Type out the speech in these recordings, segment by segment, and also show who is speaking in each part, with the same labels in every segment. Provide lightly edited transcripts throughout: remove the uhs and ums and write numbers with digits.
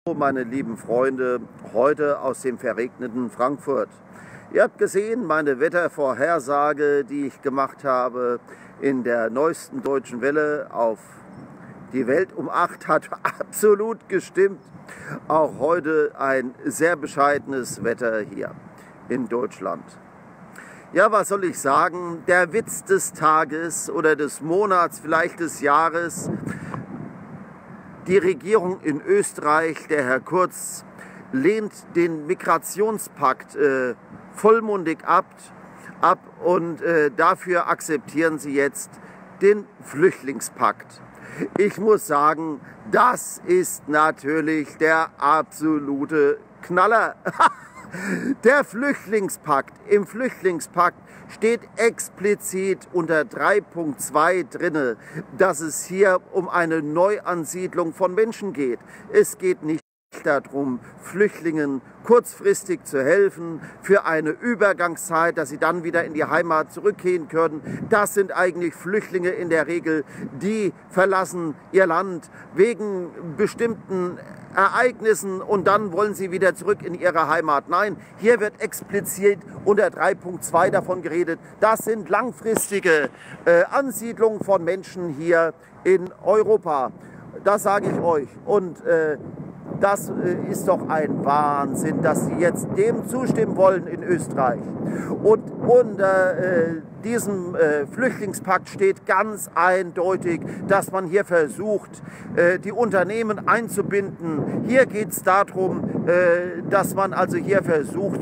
Speaker 1: Meine lieben Freunde, heute aus dem verregneten Frankfurt. Ihr habt gesehen, meine Wettervorhersage, die ich gemacht habe in der neuesten Deutschen Welle auf die Welt um 8, hat absolut gestimmt. Auch heute ein sehr bescheidenes Wetter hier in Deutschland. Ja, was soll ich sagen? Der Witz des Tages oder des Monats, vielleicht des Jahres. Die Regierung in Österreich, der Herr Kurz, lehnt den Migrationspakt vollmundig ab und dafür akzeptieren sie jetzt den Flüchtlingspakt. Ich muss sagen, das ist natürlich der absolute Knaller. Der Flüchtlingspakt. Im Flüchtlingspakt steht explizit unter 3.2 drinne, dass es hier um eine Neuansiedlung von Menschen geht. Es geht nicht darum, Flüchtlingen kurzfristig zu helfen für eine Übergangszeit, dass sie dann wieder in die Heimat zurückkehren können. Das sind eigentlich Flüchtlinge in der Regel, die verlassen ihr Land wegen bestimmten Ereignissen und dann wollen sie wieder zurück in ihre Heimat. Nein, hier wird explizit unter 3.2 davon geredet. Das sind langfristige Ansiedlungen von Menschen hier in Europa. Das sage ich euch. Und das ist doch ein Wahnsinn, dass Sie jetzt dem zustimmen wollen in Österreich. Und unter diesem Flüchtlingspakt steht ganz eindeutig, dass man hier versucht, die Unternehmen einzubinden. Hier geht es darum, dass man also hier versucht,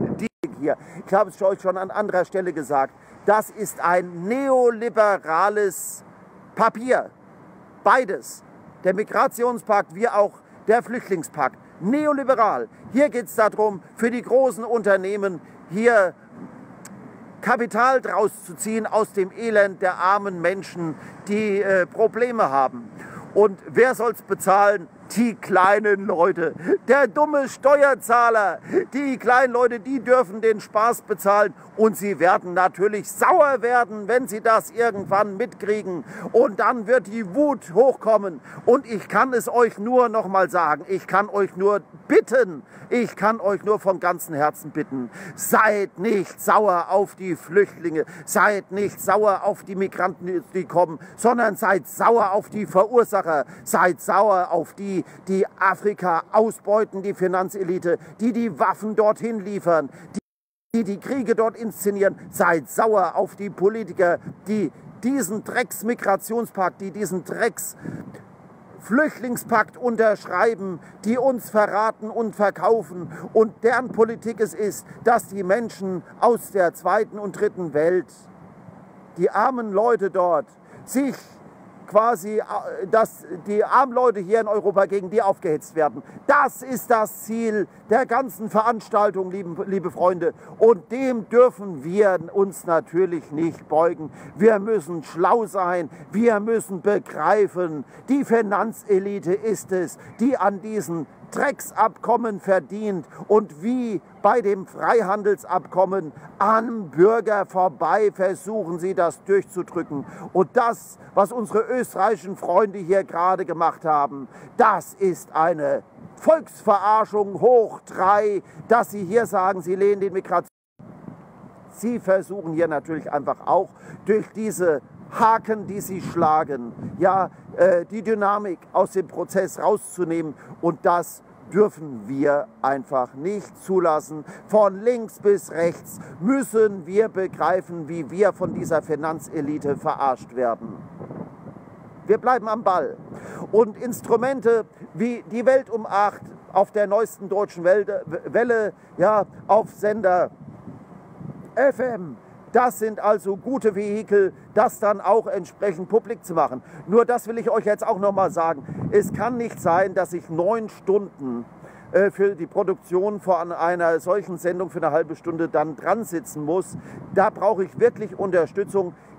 Speaker 1: ich habe es euch schon an anderer Stelle gesagt, das ist ein neoliberales Papier. Beides. Der Migrationspakt wie auch der Flüchtlingspakt. Neoliberal. Hier geht es darum, für die großen Unternehmen hier Kapital draus zu ziehen aus dem Elend der armen Menschen, die Probleme haben. Und wer soll es bezahlen? Die kleinen Leute, der dumme Steuerzahler. Die kleinen Leute, die dürfen den Spaß bezahlen und sie werden natürlich sauer werden, wenn sie das irgendwann mitkriegen. Und dann wird die Wut hochkommen. Und ich kann es euch nur noch mal sagen, ich kann euch nur bitten, ich kann euch nur von ganzem Herzen bitten, seid nicht sauer auf die Flüchtlinge, seid nicht sauer auf die Migranten, die kommen, sondern seid sauer auf die Verursacher, seid sauer auf die Afrika ausbeuten, die Finanzelite, die Waffen dorthin liefern, die Kriege dort inszenieren. Seid sauer auf die Politiker, die diesen Drecksmigrationspakt, die diesen Drecksflüchtlingspakt unterschreiben, die uns verraten und verkaufen. Und deren Politik es ist, dass die Menschen aus der zweiten und dritten Welt, die armen Leute dort, sich quasi, dass die armen Leute hier in Europa gegen die aufgehetzt werden. Das ist das Ziel der ganzen Veranstaltung, liebe Freunde. Und dem dürfen wir uns natürlich nicht beugen. Wir müssen schlau sein. Wir müssen begreifen, die Finanzelite ist es, die an diesen Drecksabkommen verdient und wie bei dem Freihandelsabkommen am Bürger vorbei versuchen sie das durchzudrücken. Und das, was unsere österreichischen Freunde hier gerade gemacht haben, das ist eine Volksverarschung hoch 3, dass sie hier sagen, sie lehnen den Migration. Sie versuchen hier natürlich einfach auch durch diese Haken, die sie schlagen, ja, die Dynamik aus dem Prozess rauszunehmen, und das dürfen wir einfach nicht zulassen. Von links bis rechts müssen wir begreifen, wie wir von dieser Finanzelite verarscht werden. Wir bleiben am Ball. Und Instrumente wie die Welt um 8 auf der neuesten Deutschen Welle, ja, auf Sender FM, das sind also gute Vehikel, das dann auch entsprechend publik zu machen. Nur das will ich euch jetzt auch noch mal sagen. Es kann nicht sein, dass ich 9 Stunden für die Produktion von einer solchen Sendung für eine halbe Stunde dann dran sitzen muss. Da brauche ich wirklich Unterstützung.